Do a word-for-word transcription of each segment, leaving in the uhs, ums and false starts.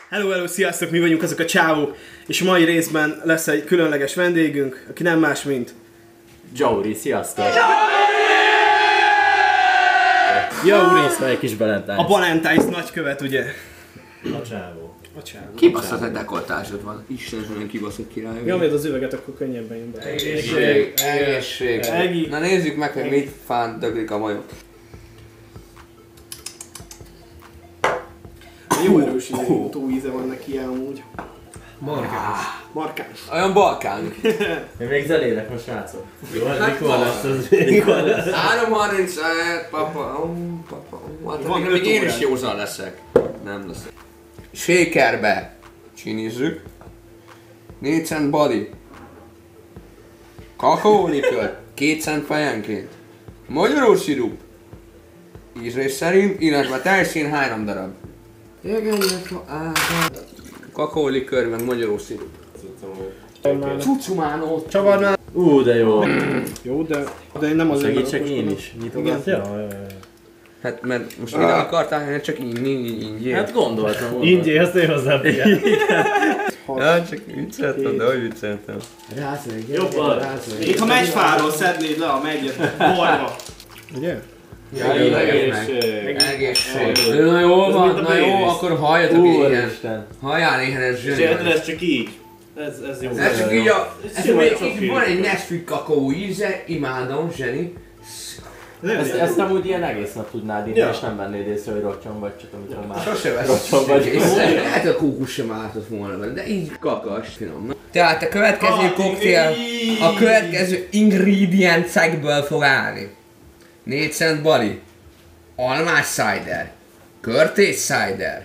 Hello, hello, sziasztok, mi vagyunk azok a csávók, és a mai részben lesz egy különleges vendégünk, aki nem más, mint... Jauri, sziasztok! Jauri! Részben egy kis Valentine's. A Valentine's nagykövet, ugye? A csávó. A csávó. Kibaszott egy dekoltásod van. Isten, olyan kibaszott király. Nyomjad az üveget, akkor könnyebben jön be. Egészség, egészség. Egi. Na nézzük meg, hogy mit fán döglik a majom. Jó erős tóíze van neki amúgy. Markáns. Markáns. Olyan balkán. Én még zelélek most, srácok. Jó, mikor lesz az? Mikor lesz? három harmincöt, papa, ó, papa, ó, hát Van még, még öt én is órán. józan leszek. Nem leszek. Shakerbe csinizzük. négy cent body. Kakaólikör, két cent fejenként. Magyarul szirup. Ízlés szerint, illetve tejszín három darab. Kakaólikör meg magyarul szirup. Cucumánó. Csavard már. Ú, de jó. Jó, de, de nem az Segítsek én is. Nyitogatja? Hát mert most mire akartál, hát csak így, így, így, így. Hát gondoltam volna. Ingyé, azt én hozzám figyelj. Ja, csak vicceltem, de hogy vicceltem. Jobban. Itt ha megyfáról szednéd le a megyet, borba. Ugye? Egészség. Egészség. Na jó van, na jó, akkor halljatok ilyen. Úristen. Halljál éhen, ez És zseni. ez csak így. Ez, ez jó. Ez csak így a... Ez jó, még ez így oké. van egy Nesquik kakaó íze, imádom, zseni. Ezt, ezt amúgy ilyen egész nap tudnád inni, Ja. és nem vennéd észre, hogy rocson vagy, csak amikor már... Sose Rocson veszem vagy. észre. Lehet a kókusz sem állhatott volna vele, de így kakas, finom. Tehát a következő koktél a következő ingrediensekből fog állni. négy cent bali, almás cider, körtés cider,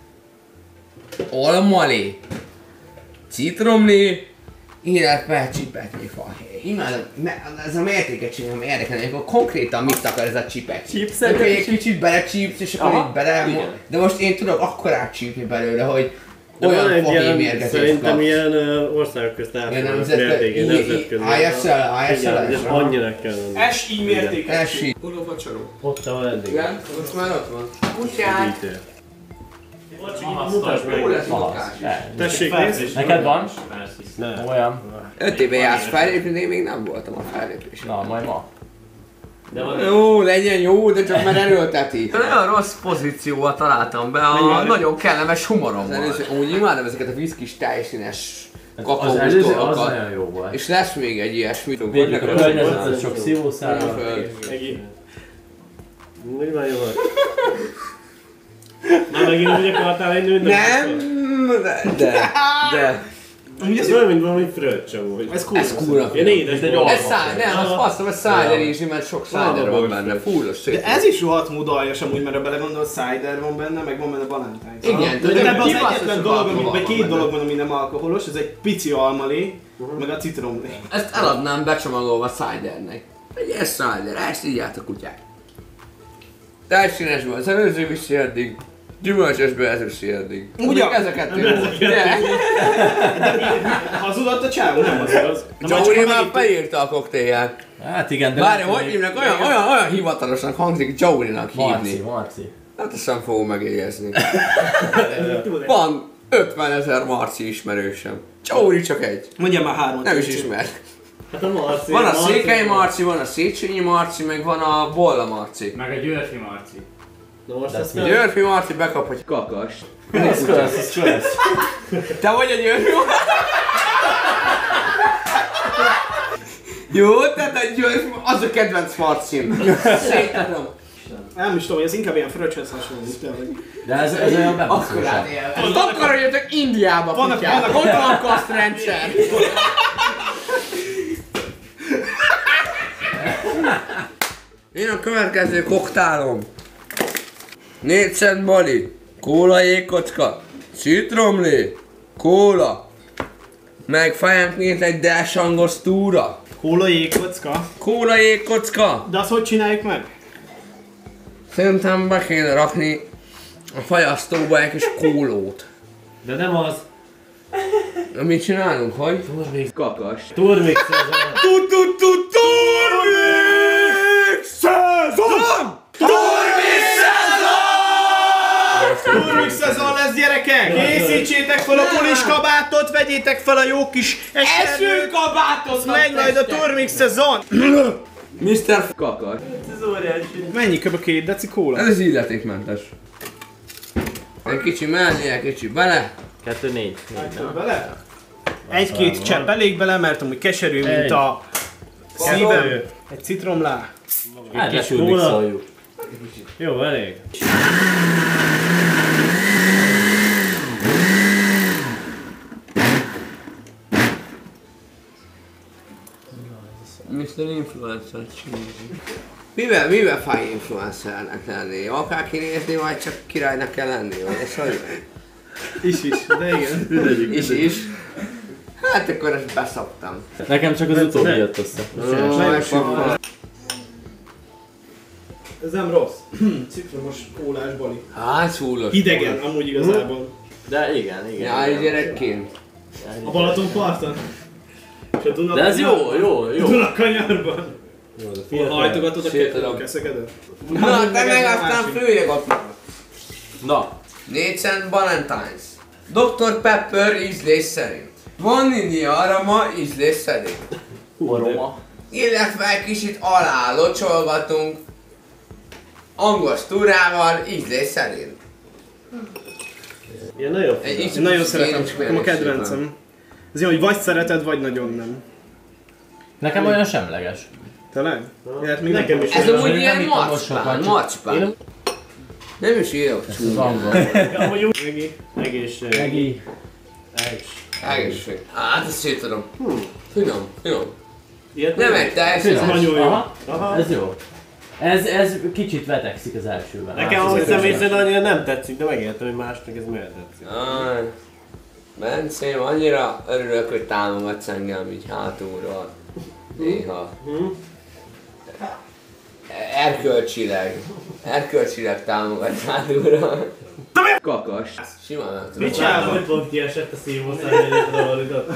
almalé, citromlé, illetve csipetnyifahé. Imádom, ez a mértéket csinálom, érdekelni, akkor konkrétan mit akar ez a csipet? Chipset? Akkor egy kicsit belecsípsz, és akkor Aha, így bele... igen. De most én tudok akkorát csípni belőle, hogy De van olyan egy fahé ilyen, mérgezést szerintem kapsz. ilyen uh, országok közt Ilyen átmenő nemzetközi- mértékén, i- i- nemzetközi. I S L, I S L, Igen, ez aha. annyira kell lenni. Es í mértékes. Esi. Hol a vacsoró? Ott van eddig. Igen? Most már ott van. Kutyát! Üdítő. Mutasd meg. Jó lesz Malasz. munkás. Ne. Tessék, nézd. Neked van? Ne. Olyan? Öt éve jársz fellépni, de én még nem voltam a fellépésen. Na, majd ma. Jó, legyen jó, de csak már erőlteti. Nagyon rossz pozícióval találtam be a nagyon kellemes humorommal. Úgy imádom ezeket a viszkis tejszínes Az előző, kakaós az dolgokat. nagyon jó volt. És lesz még egy ilyesmi. Védjük a környezetet sok szívószállal. Egi. Mi van jó volt? Már megint úgy akartál egy nőt? Nem, de, de, de. Ez olyan, mint valami fröccsavó. Ez cool. Ez kurva. Ilyen édes egy bor. Ez száj, nem, az faszom, ez cider ízű, mert sok cider van benne, fullos szép. De ez is rohadt mód aljas amúgy, mert ha belegondolsz, cider van benne, meg van benne Valentine's. Igen, De tudod, ebben az kibaszott egyetlen sok dolog, ami, alkohol vagy van két benne. dolog van, ami nem alkoholos, ez egy pici almalé, meg a citromlé. Ezt eladnám becsomagolva cidernek. Egy ilyen cider, ezt így át a kutyák. Tejszínesből az előző viszi eddig, gyümölcsösből ez viszi eddig. Ugyan. Ezeket jó. Hazudott a csávó, nem az az. Jauri már beírta a koktélját. Hát igen, de... Várj, hogy hívnak? Olyan, olyan, olyan hivatalosnak hangzik Jaurinak Marci, hívni. Marci. Hát azt sem fogom megjegyezni. Van ötven ezer Marci ismerősöm. Jauri csak egy. Mondja már hármat. Nem is Léci. ismer. Hát a Marci. Van a Székely Marci, van a Széchenyi Marci, meg van a Bolla Marci. Meg a Györfi Marci. Na most azt A nem. Györfi Marci bekap, hogy kakas. Ez kösz, ez kösz. Te vagy a Györfi Marci? Jó, tehát a Györfi az a kedvenc Marcim. Szétadom. Nem is tudom, hogy ez inkább ilyen fröccshez hasonlít. tényleg. De ez, ez olyan Akkor bebaszósabb. át Akkor jöttök Indiába, Vannak- kutyák. vannak- Ott van a kasztrendszer. Én a következő koktálom. négy cent bali, kóla jégkocka, citromlé, kóla, meg fejenként egy Dash Angostura. Kóla jégkocka. Kóla jégkocka. De azt hogy csináljuk meg? Szerintem be kéne rakni a fagyasztóba egy kis kólót. De nem az. Na, mit csinálunk, hogy? Kakas. Turmix ez a... Turmix szezon! Turmix szezon! Turmix szezon lesz, gyerekek! Gyerekek, készítsétek fel a puliskabátot, vegyétek fel a jó kis Esőkabátot! megy majd a Turmix szezon! miszter Kakas. Ez óriási. Mennyi kb. Két deci kóla? Ez illetékmentes. Egy kicsi mellé, egy kicsi bele. Kettő, négy. négy, Bele? Egy-két csepp elég bele, mert amúgy keserű, mint Egy. a szívem. Egy citromlá. Hát, kis kis kóla. mixoljuk. Jó, elég. miszter Influencer csinálni. Mivel, mivel fáj influencernek lenni? Akár kinézni, vagy csak királynak kell lenni? Vagy ez hogy? Is is, de igen. Is is. Hát akkor ezt beszoptam. Nekem csak az utóbbi jött össze. Ez nem rossz. Citromos kólás bali. Hát szúlos. Hidegen, amúgy igazából. De igen, igen. Nyári gyerekként. A Balatonparton? És a Duna De ez jó, jó, jó. Duna kanyarban. Fiatal. Hajtogatod a Szétadom. keszegedet? Na, te meg aztán főleg a... Na. négy cent Valentine's. doktor Pepper ízlés szerint. Vanília aroma ízlés szerint. Aroma. Illetve egy kicsit alá locsolgatunk angosturával ízlés szerint. Ilyen nagyon Egy finom. kicsit Nagyon szeretem, kérem, nekem a szépen. kedvencem. Ez ilyen, hogy vagy szereted, vagy nagyon nem. Nekem olyan semleges. Tényleg? Lehet még Nekem nem. is. Ez Én amúgy nem ilyen ittam most marcspán, sokat, marcspán. Én Nem is írok Az csúnya. angol. amúgy úgy. Egi. Egészség. Egi. Egészség. Egészség. Hát ezt szétadom. Finom, finom. Ilyet Nem egy teljesen. Nagyon jó. Aha. Aha. Ez jó. Ez, ez kicsit vetekszik az elsővel. Nekem amúgy személy szerint annyira nem tetszik, de megértem, hogy másnak ez miért tetszik. Aj, Bencém, annyira örülök, hogy támogatsz engem így hátulról. Néha. Erkölcsileg. Erkölcsileg támogatsz hátulról. Kakas. Simán nem tudom. Mit csináltam, hogy pont kiesett a szívószál, hogy egyet ravalugat?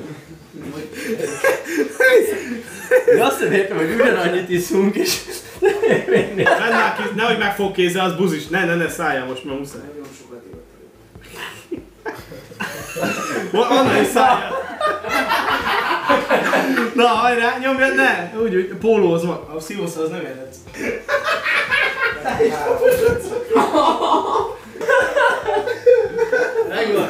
De azt értem, hogy ugyanannyit iszunk és... Bennál kéz, nehogy meg fog kézzel, az buzis. Ne, ne, ne, szálljál most, mert muszáj. Anna is szálljál. Na, hajrá, nyomjad, ne! Úgy, hogy pólózva. A szívószal az nem érhetsz. Megvan.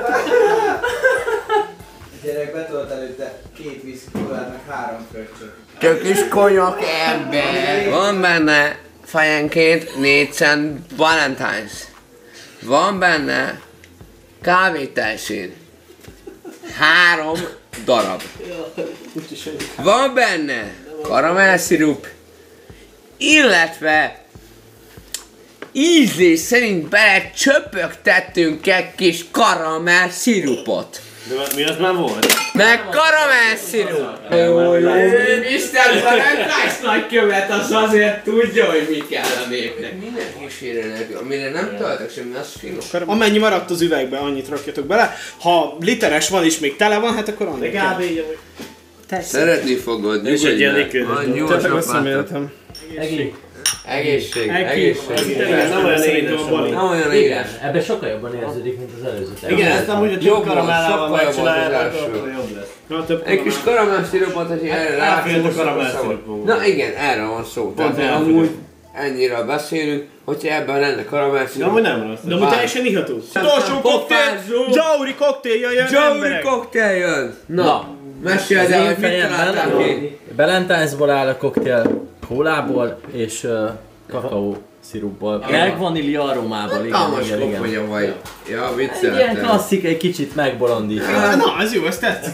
Gyerek betolt előtte két viszkikólát, meg három fröccsöt. Tök is konyak ember. Van benne fejenként négy cent Valentine's. Van benne kávételszín. Három darab. Van benne karamellszirup. Illetve ízlés szerint bele csöpögtettünk egy kis karamellszirupot. De mi az már volt? Meg karamellszirup! Jó, jó. Isten Valentine's nagykövet az azért tudja, hogy mi kell a népnek. Minden kísérőnek, amire nem töltök semmi, az finom. Amennyi maradt az üvegbe, annyit rakjatok bele. Ha literes van és még tele van, hát akkor De annyit kell. kb. így amúgy. Szeretni fogod, És egy ilyen nyugodj likőr. meg. Van Tényleg gyorsan összemértem. Egi. Egészség, Eki. egészség. Igen, nem olyan Szerintem édes a bali. Nem olyan Igen, édes. ebben sokkal jobban érződik, mint az előző tejet. Igen, ezt amúgy a Jobb csak volt, karamellával sokkal jobb megcsinálják, volt az akkor első. jobb lesz. Na, több Egy kis karamellszirupot, hogy erre Elfért a rácsúszok a karamellszirupunk. szavak. Na igen, erre van szó. Tehát elfogyott. amúgy ennyire beszélünk, hogyha ebben lenne De karamellszirup. amúgy nem rossz. De amúgy teljesen iható. Utolsó koktél! Pofázó. Jauri koktél, jöjjön Joey emberek! koktél jön! Na, Na. meséld Az el, én hogy mit találtál fejemben ki? Valentine'sból áll a koktél kólából és uh, kakaó szirupból. Meg vanília aromából, igen, Hatalmas igen, igen. koponya vagy. Ja, Egy ilyen vicceltem. klasszik, egy kicsit megbolondítva. Na, ez jó, ez tetszik.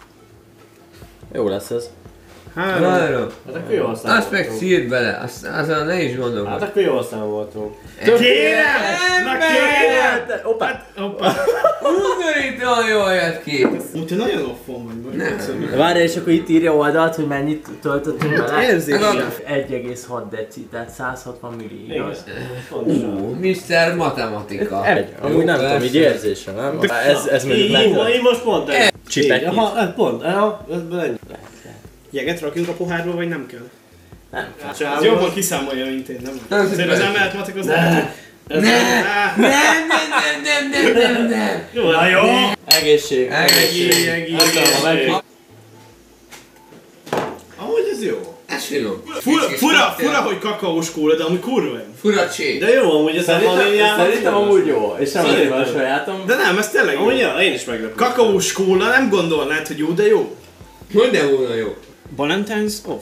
Jó lesz ez. Három. Várom. Hát akkor jól Azt meg számoltunk. szírd bele, azt, azon ne is gondolom. Hát akkor jól számoltunk. Kérem! Na kérem! Hoppá! Hoppá. Undorítóan jól jött ki. Úgyhogy nagyon offon vagy most. Nem. egyszerűen. Várjál, és akkor itt írja oldalt, hogy mennyit töltöttünk bele. Érzés. egy egész hat deci, tehát száz hatvan milli, igaz? Pontosan. miszter Matematika. Egy. Amúgy nem tudom, így érzése, nem? Ez, ez mondjuk Így, így, megtölt. így most pont ez. Csipek Így, aha, ez pont, aha, ez ennyi. Jeget rakjunk a pohárba, vagy nem kell? Nem. Ez jobban kiszámolja, mint én, nem? Nem, Azért az persze. emelt matek az nem. Nem, nem, nem, nem, nem, nem, nem, nem. Jó, na jó. Egészség. Egészség, egészség. Amúgy ez jó. Ez finom. Fura, fura, fura, hogy kakaós kóla, de amúgy kurva jó. Fura csé. De jó, amúgy ez a vaníliában. Szerintem amúgy jó, és nem Szerintem. azért a sajátom. De nem, ez tényleg jó. Amúgy ja, én is meglepődtem. Kakaós kóla, nem gondolnád, hogy jó, de jó. Hogy de volna jó. Valentine's off.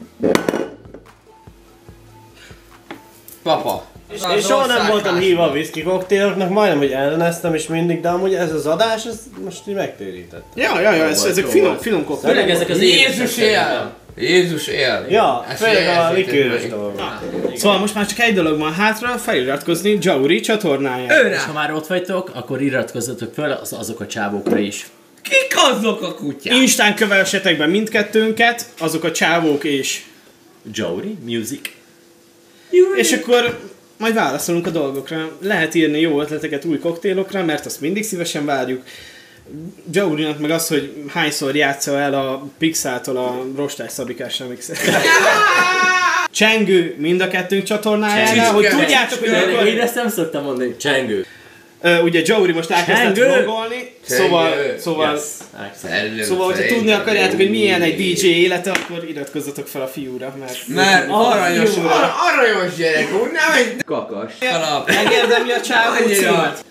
Papa. Én soha nem voltam híva a whisky koktéloknak, majdnem, hogy elleneztem is mindig, de amúgy ez az adás, ez most így megtérített. Ja, ja, ja, ez, ezek finom, finom koktélok. Főleg ezek az Jézus él! Jézus él! Ja, Ezt főleg a jelzőt likőrös meg. dolgok. Szóval most már csak egy dolog van hátra, feliratkozni Jauri csatornájára. Őre! És ha már ott vagytok, akkor iratkozzatok fel az, azok a csávókra is. Kik azok a kutyák? Instán kövessetek be mindkettőnket, azok a csávók és... Jauri Music. És akkor majd válaszolunk a dolgokra. Lehet írni jó ötleteket új koktélokra, mert azt mindig szívesen várjuk. Jaurinak meg az, hogy hányszor játsza el a Pixától a Rostás Szabikás remixet. Csengő mind a kettőnk csatornájára, hogy tudjátok, hogy akkor... Én ezt nem szoktam mondani. Csengő. Uh, ugye Jauri most elkezdett Csengő! vlogolni, szóval, szóval, Yes. Szerintem szóval, hogyha szerintem. tudni akarjátok, hogy milyen egy dé dzsé élete, akkor iratkozzatok fel a fiúra, mert... Mert aranyos, Jó. ar- aranyos gyerek, úgy nem egy kakas. Alap. Megérdemli a csávó Annyira. címet.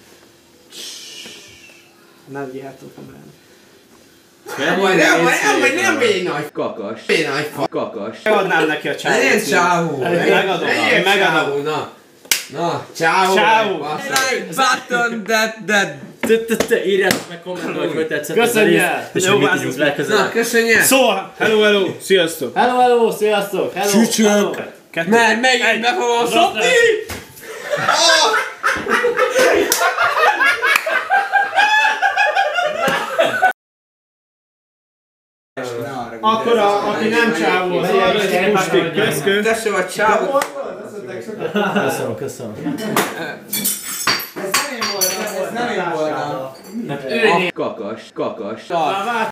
Nem vihetünk a brand. Nem vagy, nem vagy, nem vagy, nem vagy egy nagy kakas. Egy nagy fa- kakas. Megadnám neki a csávó Legyen címet. csávó. Megadom, Legyen megadom. csávó, na. Na, csávó. Csávó. Button that, that. Te írjátok meg kommentben, hogy hogy tetszett ez a Köszönjük! rész, és Jó, hogy mit vászló. tudjuk Na, legközelebb. köszönjük. Szóval, hello, hello, sziasztok! Hello, hello, sziasztok! Hello! Csücsök. Hello. Kettő. Mert megint be fogom szopni. Akkor a, aki nem csávó, az a Pusti, közkő. Tessék a csávó. Köszönöm, köszönöm. Ez nem én voltam, ez nem én voltam. Kakas, kakas.